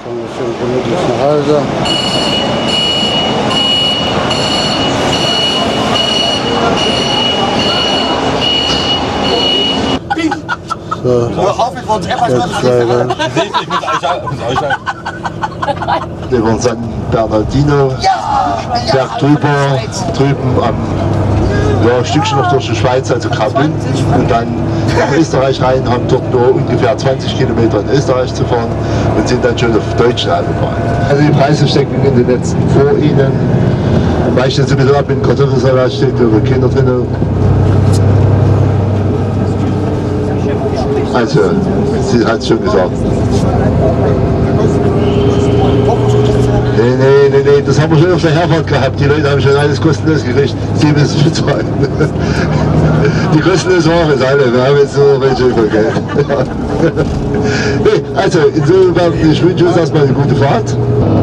Kommen wir schön gemütlich nach Hause. So, jetzt leider. Über San Bernardino, Berg drüber, drüben am ein Stückchen noch durch die Schweiz, also Graubünden, und dann nach Österreich rein, haben dort nur ungefähr 20 Kilometer in Österreich zu fahren und sind dann schon auf deutschen Autobahn. Also die Preise stecken in den Netzen vor Ihnen, weicht jetzt ein bisschen ab, in Kartoffelsalat steht über Kinder drin. Also, sie hat es schon gesagt. Nee, das haben wir schon auf der Herfahrt gehabt. Die Leute haben schon alles kostenlos gekriegt. Sie müssen es bezahlen. Die kostenlos waren es alle. Wir haben jetzt nur welche über Geld. Nee, also, insofern, ich wünsche uns erstmal eine gute Fahrt.